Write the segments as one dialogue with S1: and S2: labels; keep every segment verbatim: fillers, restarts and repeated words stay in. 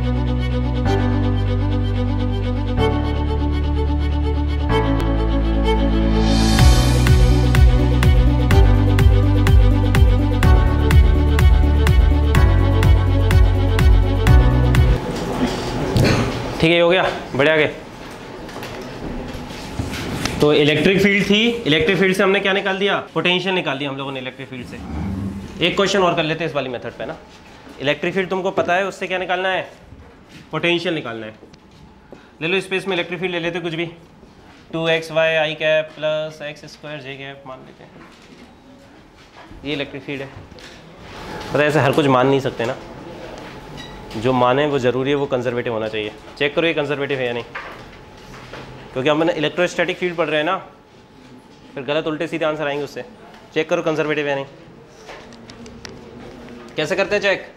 S1: ठीक है, हो गया, बढ़िया आगे। तो इलेक्ट्रिक फील्ड थी, इलेक्ट्रिक फील्ड से हमने क्या निकाल दिया, पोटेंशियल निकाल दिया हम लोगों ने इलेक्ट्रिक फील्ड से। एक क्वेश्चन और कर लेते हैं इस वाली मेथड पे ना। इलेक्ट्रिक फील्ड तुमको पता है, उससे क्या निकालना है, पोटेंशियल निकालना है। ले लो स्पेस में इलेक्ट्रिक फील्ड ले लेते कुछ भी, टू एक्स वाई आई cap plus x square j cap मान लेते हैं, ये इलेक्ट्रिक फील्ड है। पता है ऐसे हर कुछ मान नहीं सकते ना, जो माने वो ज़रूरी है, वो कंजर्वेटिव होना चाहिए। चेक करो ये कंजर्वेटिव है या नहीं, क्योंकि हम इलेक्ट्रोस्टैटिक फील्ड पढ़ रहे हैं ना, फिर गलत उल्टे सीधे आंसर आएंगे उससे। चेक करो कंजर्वेटिव है नहीं। कैसे करते हैं check,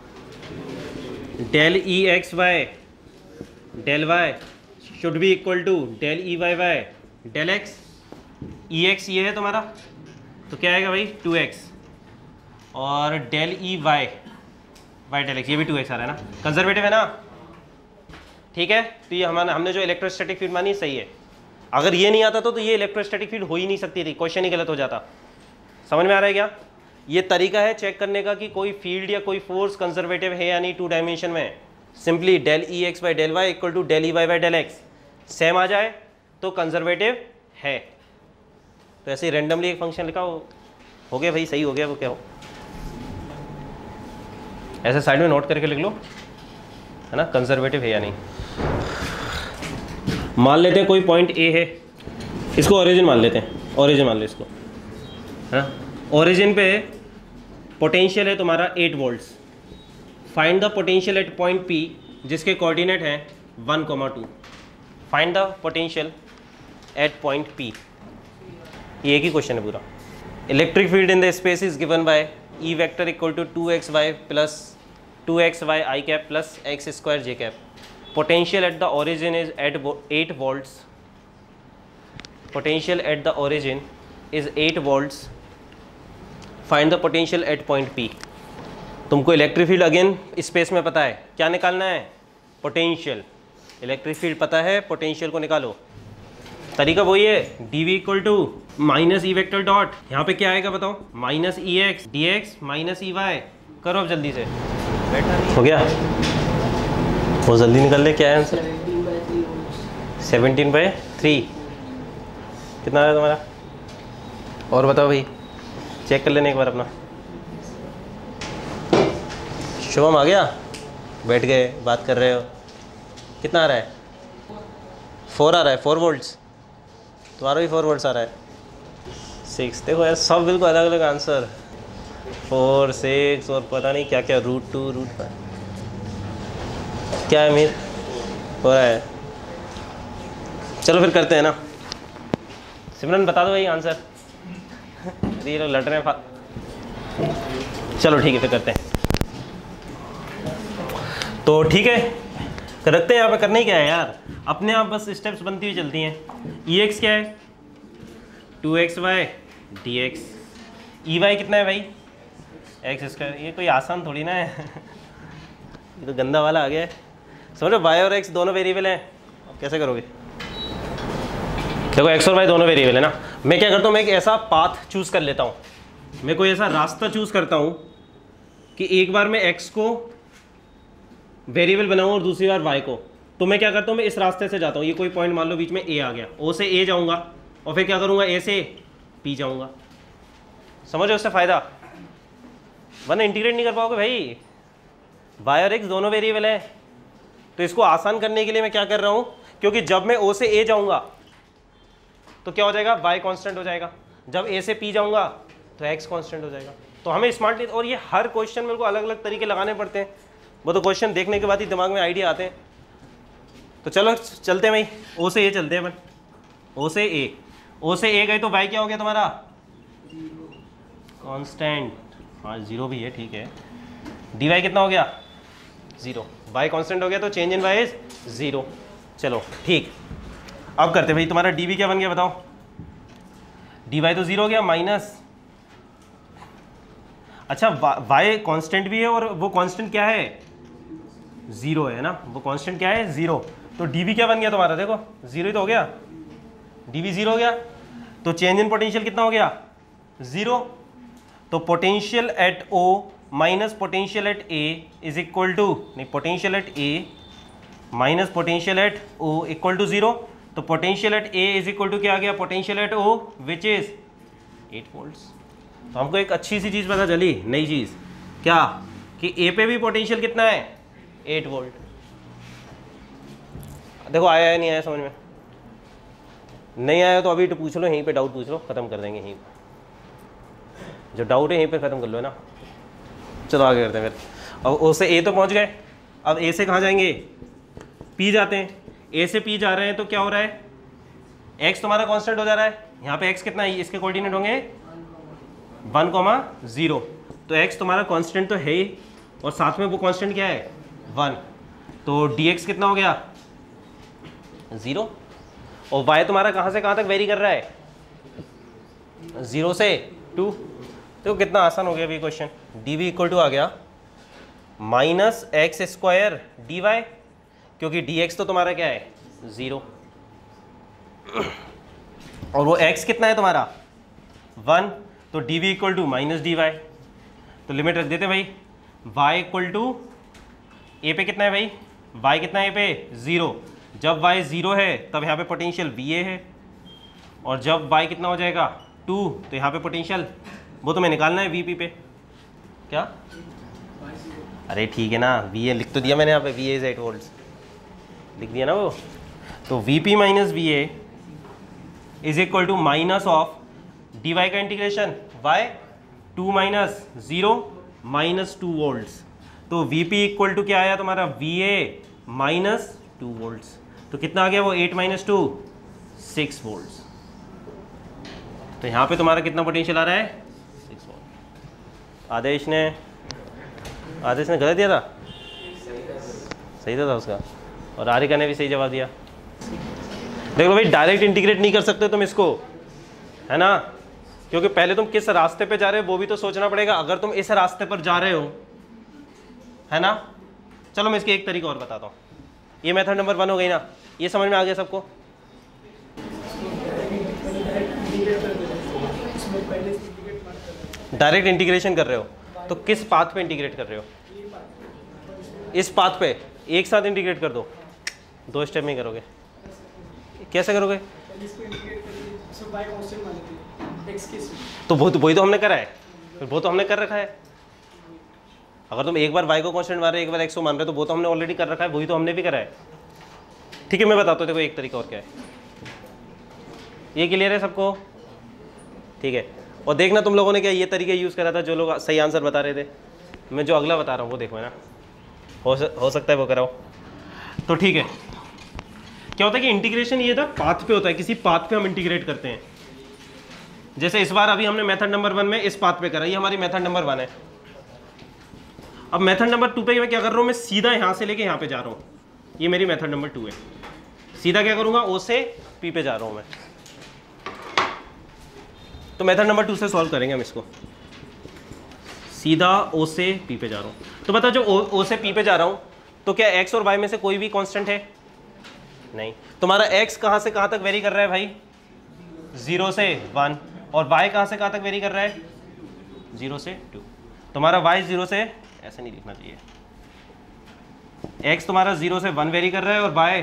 S1: del E x y del y should be equal to del E y y del x. E x ये है तुम्हारा, तो क्या आएगा भाई टू एक्स, और del E y y del x, ये भी टू एक्स आ रहा है ना, कंजर्वेटिव है ना। ठीक है, तो ये हमारा हमने जो इलेक्ट्रोस्टैटिक फील्ड मानी सही है। अगर ये नहीं आता तो, तो ये इलेक्ट्रोस्टैटिक फील्ड हो ही नहीं सकती थी, क्वेश्चन ही गलत हो जाता। समझ में आ रहा है क्या? ये तरीका है चेक करने का कि कोई फील्ड या कोई फोर्स कंजर्वेटिव है या नहीं टू डायमेंशन में। Simply del E x by del y equal to del E y by del x same आ जाए तो कंजर्वेटिव है। तो ऐसे ही रेंडमली एक फंक्शन लिखा हो, हो गया भाई, सही हो गया वो क्या हो। ऐसे साइड में नोट करके लिख लो, है ना, कंजर्वेटिव है या नहीं। मान लेते हैं कोई पॉइंट ए है, इसको ओरिजिन मान लेते हैं, ओरिजिन मान लो इसको, है ना। ओरिजिन पे पोटेंशियल है तुम्हारा eight volts. Find the potential at point P, जिसके कोऑर्डिनेट हैं one comma two. Find the potential at point P, ये एक ही क्वेश्चन है पूरा। Electric field in the space is given by E vector equal to two x y plus two x Y I cap plus x square j cap. Potential at the origin is at eight volts. Potential at the origin is eight volts. Find the potential at point P. तुमको electric field again space में पता है, क्या निकालना है, potential. Electric field पता है, potential को निकालो। तरीका वही है, d V equal to minus E vector dot, यहाँ पे क्या आएगा बताओ, minus E x d x minus E y. करो अब जल्दी से, बैठा नहीं हो गया, वो जल्दी निकल ले। क्या है आंसर, सेवनटीन बाई थ्री। कितना आया तुम्हारा, और बताओ भाई, चेक कर लेने एक बार अपना। शुभम आ गया, बैठ गए, बात कर रहे हो। कितना आ रहा है, फोर आ रहा है, फोर वोल्ट्स। तुम्हारा भी फोर वोल्ट्स आ रहा है, सिक्स। देखो यार सब बिल्कुल अलग अलग आंसर, फोर सिक्स और पता नहीं क्या क्या, रूट टू रूट फाइव। क्या है मीर हो रहा है। चलो फिर करते हैं ना। सिमरन बता दो भाई आंसर, ये लोग लड़ रहे हैं। चलो ठीक है फिर करते हैं। तो ठीक है रखते हैं, यहाँ पे करने ही क्या है यार, अपने आप बस स्टेप्स बनती हुई चलती हैं। ई एक्स क्या है, two x y d x. E y कितना है भाई, एक्स स्क्वायर। ये कोई आसान थोड़ी ना है ये तो गंदा वाला आ गया है। समझो वाई और एक्स दोनों वेरिएबल हैं, कैसे करोगे। देखो एक्स और वाई दोनों वेरिएबल है ना। मैं क्या करता हूँ, मैं एक ऐसा पाथ चूज़ कर लेता हूँ, मैं कोई ऐसा रास्ता चूज़ करता हूँ कि एक बार मैं एक्स को वेरिएबल बनाऊँ और दूसरी बार वाई को। तो मैं क्या करता हूँ, मैं इस रास्ते से जाता हूँ। ये कोई पॉइंट मान लो बीच में ए आ गया, ओ से ए जाऊँगा और फिर क्या करूँगा, ए से पी जाऊँगा। समझो उससे फ़ायदा, वरना इंटीग्रेट नहीं कर पाओगे भाई। वाई और एक्स दोनों वेरिएबल है, तो इसको आसान करने के लिए मैं क्या कर रहा हूँ, क्योंकि जब मैं ओ से ए जाऊँगा तो क्या हो जाएगा, वाई कांस्टेंट हो जाएगा। जब ए से पी जाऊँगा तो एक्स कांस्टेंट हो जाएगा। तो हमें स्मार्टली, और ये हर क्वेश्चन में को अलग अलग तरीके लगाने पड़ते हैं, वो तो क्वेश्चन देखने के बाद ही दिमाग में आइडिया आते हैं। तो चलो चलते हैं भाई, ओ से ए चलते हैं अपन। ओ से ए, ओ से ए गए तो वाई क्या हो गया तुम्हारा, कांस्टेंट। हाँ जीरो भी है, ठीक है। डी वाई कितना हो गया, जीरो। वाई कांस्टेंट हो गया तो change in y is zero. चलो ठीक, अब करते भाई। तुम्हारा डी वी क्या बन गया बताओ, डी वाई तो जीरो हो गया माइनस, अच्छा वाई कांस्टेंट भी है और वो कांस्टेंट क्या है, ज़ीरो है ना, वो कांस्टेंट क्या है ज़ीरो। तो डीवी क्या बन गया तुम्हारा, देखो ज़ीरो ही तो हो गया, डीवी ज़ीरो हो गया। तो चेंज इन पोटेंशियल कितना हो गया, ज़ीरो। तो potential at O minus potential at A is equal to, नहीं potential at A minus potential at O equal to zero. तो potential at A is equal to क्या आ गया, potential at O which is eight volts. तो हमको एक अच्छी सी चीज़ पता चली, नई चीज़ क्या, कि ए पे भी पोटेंशियल कितना है, एट वोल्ट। देखो आया है नहीं आया समझ में, नहीं आया तो अभी तो पूछ लो, यहीं पे डाउट पूछ लो, ख़त्म कर देंगे यहीं, जो डाउट है यहीं पे ख़त्म कर लो है ना। चलो आगे करते हैं फिर। अब ओ से ए तो पहुंच गए, अब ए से कहाँ जाएंगे, पी जाते हैं। ए से पी जा रहे हैं तो क्या हो रहा है, एक्स तुम्हारा कांस्टेंट हो जा रहा है, यहाँ पे एक्स कितना है, इसके कोऑर्डिनेट होंगे वन कॉमा ज़ीरो। तो एक्स तुम्हारा कांस्टेंट तो है ही, और साथ में वो कांस्टेंट क्या है, वन। तो डी एक्स कितना हो गया, ज़ीरो। और वाई तुम्हारा कहाँ से कहाँ तक वेरी कर रहा है, ज़ीरो से टू। तो कितना आसान हो गया अभी question, d V equal to आ गया minus x square d y, क्योंकि डी एक्स तो तुम्हारा क्या है, ज़ीरो, और वो x कितना है तुम्हारा, वन। तो d V equal to minus d y. तो लिमिट रख देते भाई, y इक्वल टू ए पे कितना है भाई, y कितना है ए पे, ज़ीरो। जब y ज़ीरो है तब यहाँ पे पोटेंशियल वी ए है, और जब y कितना हो जाएगा, टू, तो यहाँ पे पोटेंशियल वो तुम्हें निकालना है वी पी पे, क्या, अरे ठीक है ना, वी ए लिख तो दिया मैंने यहाँ पे, V A is eight volts लिख दिया ना वो। तो V P minus V A is equal to minus of d y का integration y, two minus zero minus two volts. तो वी पी इक्वल टू क्या आया तुम्हारा, V A minus two volts. तो कितना आ गया वो, eight minus two, six volts. तो यहाँ पे तुम्हारा कितना पोटेंशियल आ रहा है, सिक्स वोल्ट। आदेश ने आदेश ने गलत दिया था, सही था, था उसका, और आरिका ने भी सही जवाब दिया। देखो भाई डायरेक्ट इंटीग्रेट नहीं कर सकते तुम इसको, है ना, क्योंकि पहले तुम किस रास्ते पे जा रहे हो वो भी तो सोचना पड़ेगा। अगर तुम इस रास्ते पर जा रहे हो, है ना, चलो मैं इसके एक तरीका और बताता हूँ। ये मेथड नंबर वन हो गई ना, ये समझ में आ गया सबको। डायरेक्ट इंटीग्रेशन कर रहे हो तो किस पाथ पे इंटीग्रेट कर रहे हो, इस पाथ पे एक साथ इंटीग्रेट कर दो, दो स्टेप में करोगे, कैसे करोगे, तो वो तो वही तो हमने करा है, फिर वो तो हमने कर रखा है। अगर तुम एक बार y को कांस्टेंट मान रहे हो, एक बार x को मान रहे हो, तो वो तो हमने ऑलरेडी कर रखा है, वही तो हमने भी करा है। ठीक है मैं बताता हूँ, देखो एक तरीका और क्या है, ये क्लियर है सबको, ठीक है। और देखना तुम लोगों ने क्या ये तरीके यूज़ करा था, जो लोग सही आंसर बता रहे थे। मैं जो अगला बता रहा हूँ वो देखो, है ना, हो हो सकता है वो कराओ। तो ठीक है, क्या होता है कि इंटीग्रेशन ये था पाथ पे होता है, किसी पाथ पे हम इंटीग्रेट करते हैं। जैसे इस बार अभी हमने मेथड नंबर वन में इस पाथ पे करा, ये हमारी मेथड नंबर वन है। अब मेथड नंबर टू पे मैं क्या कर रहा हूँ, मैं सीधा यहाँ से लेके यहाँ पे जा रहा हूँ, ये मेरी मेथड नंबर टू है। सीधा क्या करूँगा, ओ से पी पे जा रहा हूँ मैं। तो मेथड नंबर टू से सॉल्व करेंगे हम इसको, सीधा ओ से पी पे जा रहा हूँ। तो बता, जो ओ, ओ से पी पे जा रहा हूँ, तो क्या एक्स और वाई में से कोई भी कांस्टेंट है, नहीं। तुम्हारा एक्स कहाँ से कहाँ तक वेरी कर रहा है भाई, जीरो से वन, और वाई कहाँ से कहाँ तक वेरी कर रहा है, जीरो से टू। तुम्हारा वाई जीरो से, ऐसे नहीं लिखना चाहिए, एक्स तुम्हारा जीरो से वन वेरी कर रहा है और वाई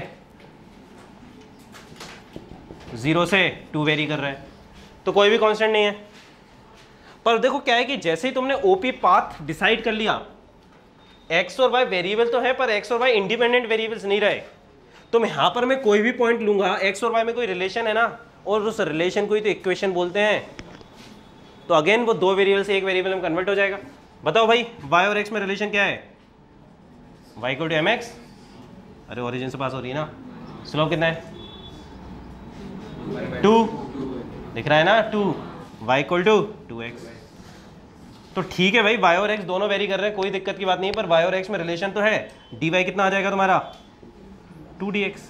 S1: जीरो से टू वेरी कर रहा है, तो कोई भी कांस्टेंट नहीं है। पर देखो क्या है कि जैसे ही तुमने ओपी पाथ डिसाइड कर लिया, एक्स और वाई वेरिएबल तो है पर एक्स और वाई इंडिपेंडेंट वेरिएबल्स नहीं रहे। तो यहाँ पर मैं कोई भी पॉइंट लूंगा, एक्स और वाई में कोई रिलेशन है ना, और उस रिलेशन को ही तो इक्वेशन बोलते हैं। तो अगेन वो दो वेरिएबल से एक वेरिएबल में कन्वर्ट हो जाएगा। बताओ भाई वाई और एक्स में रिलेशन क्या है, y equal to m x, अरे ओरिजिन से पास हो रही है ना, स्लोप कितना है, टू, दिख रहा है ना, two, y equal to two x. तो ठीक है भाई, वाई और एक्स दोनों वेरी कर रहे हैं, कोई दिक्कत की बात नहीं है, पर वाई और एक्स में रिलेशन तो है। डी वाई कितना आ जाएगा तुम्हारा, टू डी एक्स।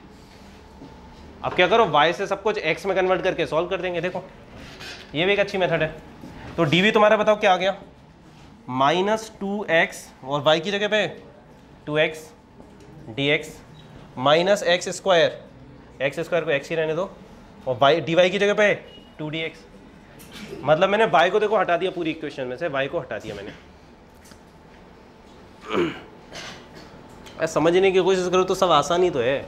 S1: अब क्या करो, वाई से सब कुछ एक्स में कन्वर्ट करके सॉल्व कर देंगे। देखो ये भी एक अच्छी मेथड है। तो डी वी तुम्हारा बताओ क्या आ गया, माइनस टू एक्स, और वाई की जगह पे two x d x minus x square, x square को एक्स ही रहने दो, और वाई डी वाई की जगह पे टू डी एक्स। मतलब मैंने वाई को देखो हटा दिया पूरी इक्वेशन में से, वाई को हटा दिया मैंने। समझने की कोशिश करो तो सब आसान ही तो है।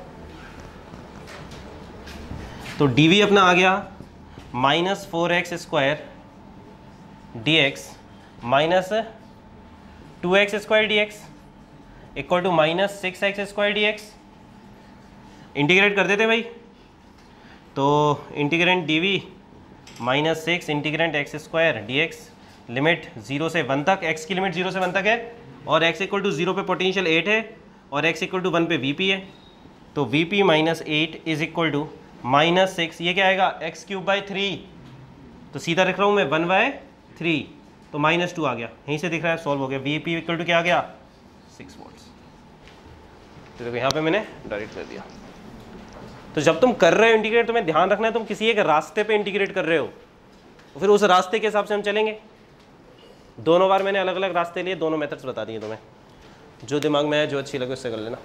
S1: तो डी वी अपना आ गया minus four x square d x minus two x square d x equal to minus six x square d x. Integrate कर देते भाई, तो integrate d V minus six integrate x square d x, limit zero से one तक, x की limit zero से one तक है, और एक्स इक्वल टू जीरो पे पोटेंशियल एट है, और एक्स इक्वल टू वन पे वी पी है। तो V P minus eight is equal to minus six, ये क्या आएगा एक्स क्यूब बाई थ्री, तो सीधा रख रहा हूँ मैं वन बाय थ्री, तो माइनस टू आ गया, यहीं से दिख रहा है सॉल्व हो गया। वी पी इक्वल टू क्या आ गया सिक्स वोल्ट्स। तो देखो यहाँ पे मैंने डायरेक्ट कर दिया। तो जब तुम कर रहे हो इंटीग्रेट, तुम्हें ध्यान रखना है तुम किसी एक रास्ते पे इंटीग्रेट कर रहे हो, तो फिर उस रास्ते के हिसाब से हम चलेंगे। दोनों बार मैंने अलग अलग रास्ते लिए, दोनों मेथड्स बता दिए तुम्हें, जो दिमाग में है जो अच्छी लगे उससे कर लेना।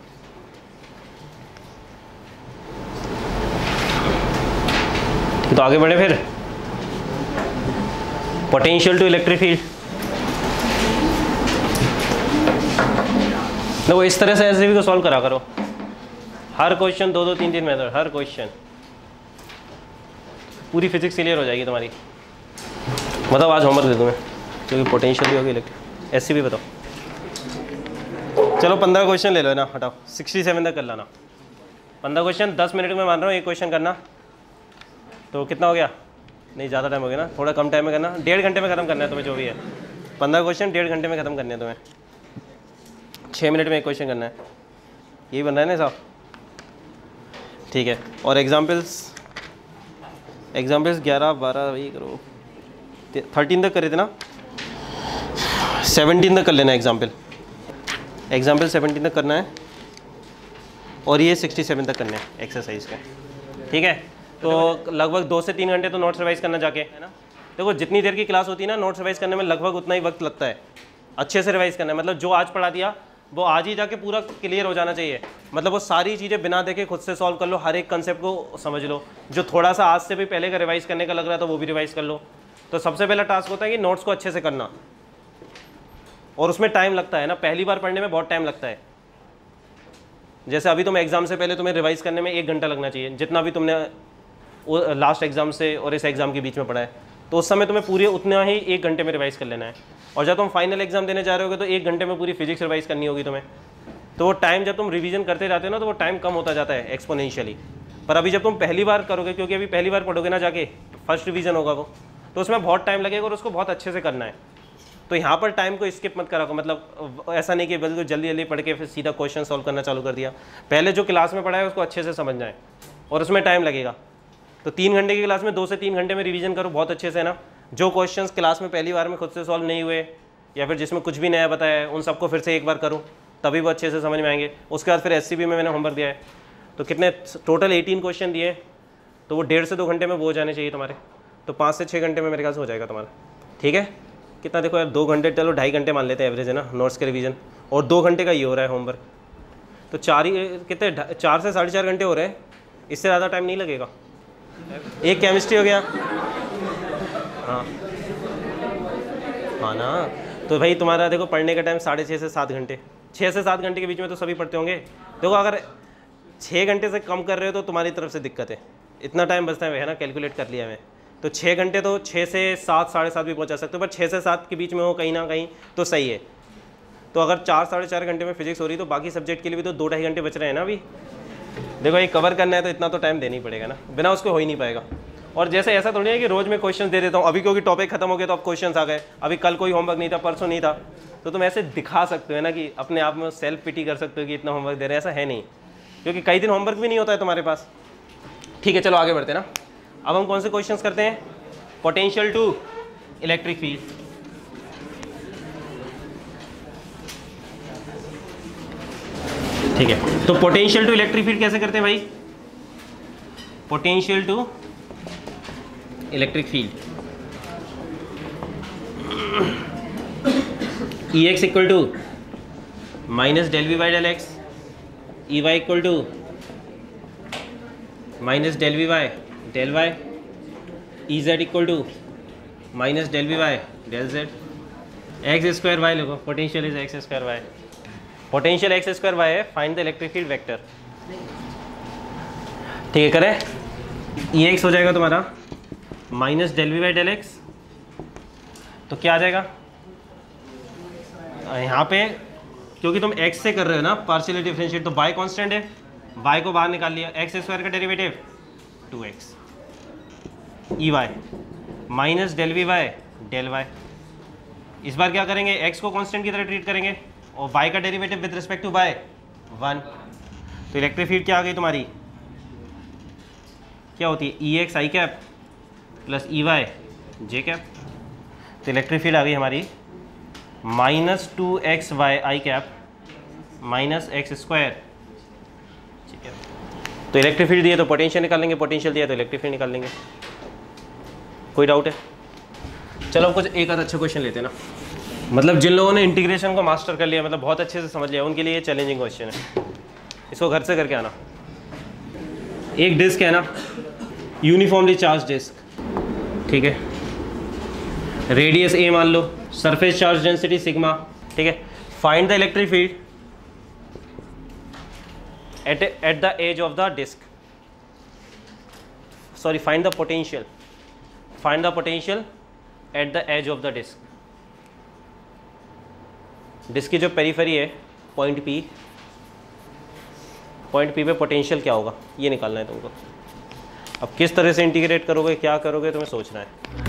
S1: तो आगे बढ़े फिर, पोटेंशियल टू इलेक्ट्रिक फील्ड। देखो इस तरह से ऐसे भी को सॉल्व करा करो, हर क्वेश्चन दो दो तीन तीन मेथड, हर क्वेश्चन पूरी फिजिक्स क्लियर हो जाएगी तुम्हारी। मतलब आज होमवर्क दे दूँ मैं, क्योंकि पोटेंशियल भी होगी इलेक्ट्रिक, ऐसी भी बताओ। चलो पंद्रह क्वेश्चन ले लो ना, हटाओ सिक्सटी सेवन तक कर लाना। पंद्रह क्वेश्चन दस मिनट में मान रहा हूँ एक क्वेश्चन करना, तो कितना हो गया? नहीं ज़्यादा टाइम हो गया ना, थोड़ा कम टाइम में करना, डेढ़ घंटे में ख़त्म करना है तुम्हें जो भी है। पंद्रह क्वेश्चन डेढ़ घंटे में ख़त्म करने हैं तुम्हें, छः मिनट में एक क्वेश्चन करना है, यही बन रहा है ना साहब? ठीक है। और एग्जाम्पल्स एग्जाम्पल्स ग्यारह बारह वही करो, थर्टीन तक करे थे ना, सेवनटीन तक कर लेना एग्जाम्पल, एग्जाम्पल सेवनटीन तक करना है, और ये सिक्सटी सेवन तक करने हैं एक्सरसाइज के। ठीक है, तो लगभग दो से तीन घंटे तो नोट्स रिवाइज करना जाके, है ना। देखो जितनी देर की क्लास होती है ना, नोट्स रिवाइज करने में लगभग उतना ही वक्त लगता है। अच्छे से रिवाइज करना है, मतलब जो आज पढ़ा दिया वो आज ही जाके पूरा क्लियर हो जाना चाहिए। मतलब वो सारी चीज़ें बिना देखे खुद से सॉल्व कर लो, हर एक कंसेप्ट को समझ लो। जो थोड़ा सा आज से भी पहले का रिवाइज करने का लग रहा था वो भी रिवाइज कर लो। तो सबसे पहला टास्क होता है कि नोट्स को अच्छे से करना, और उसमें टाइम लगता है ना, पहली बार पढ़ने में बहुत टाइम लगता है। जैसे अभी तुम एग्जाम से पहले तुम्हें रिवाइज करने में एक घंटा लगना चाहिए, जितना भी तुमने लास्ट एग्जाम से और इस एग्जाम के बीच में पढ़ा है, तो उस समय तुम्हें पूरे उतना ही एक घंटे में रिवाइज कर लेना है। और जब तुम फाइनल एग्जाम देने जा रहे होगे तो एक घंटे में पूरी फिजिक्स रिवाइज करनी होगी तुम्हें। तो वो टाइम जब तुम रिवीजन करते जाते हो ना, तो वो टाइम कम होता जाता है एक्सपोनेंशियली। पर अभी जब तुम पहली बार करोगे, क्योंकि अभी पहली बार पढ़ोगे ना जाके, फर्स्ट रिवीजन होगा वो, तो उसमें बहुत टाइम लगेगा और उसको बहुत अच्छे से करना है। तो यहाँ पर टाइम को स्किप मत करो, मतलब ऐसा नहीं कि बिल्कुल जल्दी जल्दी पढ़ के फिर सीधा क्वेश्चन सॉल्व करना चालू कर दिया। पहले जो क्लास में पढ़ा है उसको अच्छे से समझना है, और उसमें टाइम लगेगा। तो तीन घंटे की क्लास में दो से तीन घंटे में रिवीजन करो बहुत अच्छे से ना। जो क्वेश्चंस क्लास में पहली बार में खुद से सॉल्व नहीं हुए, या फिर जिसमें कुछ भी नया बताया है, उन सबको फिर से एक बार करो, तभी वो अच्छे से समझ में आएंगे। उसके बाद फिर एससीबी में मैंने होमवर्क दिया है, तो कितने टोटल अठारह क्वेश्चन दिए, तो वो डेढ़ से दो घंटे में वो हो जाने चाहिए तुम्हारे। तो पाँच से छः घंटे में मेरे ख्याल से हो जाएगा तुम्हारा। ठीक है, कितना देखो यार, दो घंटे, चलो ढाई घंटे मान लेते हैं एवरेज, है ना, नोट्स के रिवीजन, और दो घंटे का ये हो रहा है होमवर्क, तो चार ही कितने, चार से साढ़े चार घंटे हो रहे हैं। इससे ज़्यादा टाइम नहीं लगेगा। एक केमिस्ट्री हो गया, हाँ हाँ ना। तो भाई तुम्हारा देखो पढ़ने का टाइम साढ़े छः से सात घंटे, छः से सात घंटे के बीच में तो सभी पढ़ते होंगे। देखो अगर छः घंटे से कम कर रहे हो तो तुम्हारी तरफ से दिक्कत है, इतना टाइम बचता है, है ना, कैलकुलेट कर लिया मैं। तो छः घंटे तो छः से सात साढ़े सात भी पहुंचा सकते हो, पर छः से सात के बीच में हो कहीं ना कहीं तो सही है। तो अगर चार साढ़े चार घंटे में फिजिक्स हो रही, तो बाकी सब्जेक्ट के लिए भी तो दो ढाई घंटे बच रहे हैं ना अभी। देखो ये कवर करना है तो इतना तो टाइम देना ही पड़ेगा ना, बिना उसको हो ही नहीं पाएगा। और जैसे ऐसा थोड़ी है कि रोज़ मैं क्वेश्चन दे देता हूँ, अभी क्योंकि टॉपिक खत्म हो गया तो अब क्वेश्चन आ गए, अभी कल कोई होमवर्क नहीं था, परसों नहीं था, तो तुम ऐसे दिखा सकते हो ना कि अपने आप में सेल्फ पिटी कर सकते हो कि इतना होमवर्क दे रहे हैं। ऐसा है नहीं, क्योंकि कई दिन होमवर्क भी नहीं होता है तुम्हारे पास। ठीक है, चलो आगे बढ़ते हैं ना। अब हम कौन से क्वेश्चन करते हैं? Potential to electric field. ठीक है, तो पोटेंशियल टू इलेक्ट्रिक फील्ड कैसे करते हैं भाई? Potential to electric field, E x equal to minus del V by del x, E y equal to minus del V by del y, E z equal to minus del V by del z, x square y लिखो, potential is x square y, potential x square y है, find the electric field vector. ठीक है, करें, E x हो जाएगा तुम्हारा minus del V by del x, तो क्या आ जाएगा यहाँ पे, क्योंकि तुम x से कर रहे हो ना पार्शियली डिफरेंशिएट, तो y कांस्टेंट है, y को बाहर निकाल लिया, एक्स स्क्वायर का derivative two x, E y minus del V y del y. इस बार क्या करेंगे, x को कांस्टेंट की तरह ट्रीट करेंगे और y का derivative with respect to y one, तो इलेक्ट्रिक फील्ड क्या आ गई तुम्हारी, क्या होती है, E X I cap plus E Y J cap, तो इलेक्ट्रिक फील्ड आ गई हमारी माइनस टू एक्स वाई आई कैप माइनस एक्स स्क्वायर, ठीक है। तो इलेक्ट्रिक फील्ड दिए तो पोटेंशियल निकाल लेंगे, पोटेंशियल दिया तो इलेक्ट्रिक फील्ड निकाल लेंगे। कोई डाउट है? चलो कुछ एक आध अच्छा क्वेश्चन लेते हैं ना, मतलब जिन लोगों ने इंटीग्रेशन को मास्टर कर लिया, मतलब बहुत अच्छे से समझ लिया, उनके लिए ये चैलेंजिंग क्वेश्चन है, इसको घर से करके आना। एक डिस्क है ना, यूनिफॉर्मली चार्ज डिस्क, ठीक है, रेडियस ए मान लो, सरफेस चार्ज डेंसिटी सिग्मा, ठीक है, find the electric field at at the edge of the disc, sorry find the potential, find the potential at the edge of the disc. Disc की जो periphery है point P, point P पे potential क्या होगा ये निकालना है तुमको। अब किस तरह से इंटीग्रेट करोगे, क्या करोगे, तुम्हें सोचना है।